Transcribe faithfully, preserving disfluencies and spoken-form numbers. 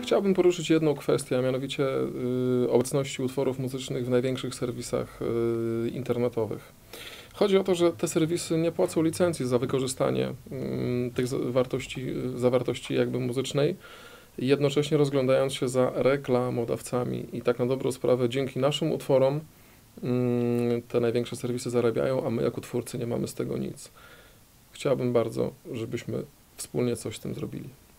chciałbym poruszyć jedną kwestię, a mianowicie y, obecności utworów muzycznych w największych serwisach y, internetowych. Chodzi o to, że te serwisy nie płacą licencji za wykorzystanie y, tych wartości, zawartości jakby muzycznej, jednocześnie rozglądając się za reklamodawcami i tak na dobrą sprawę dzięki naszym utworom y, te największe serwisy zarabiają, a my jako twórcy nie mamy z tego nic. Chciałbym bardzo, żebyśmy wspólnie coś z tym zrobili.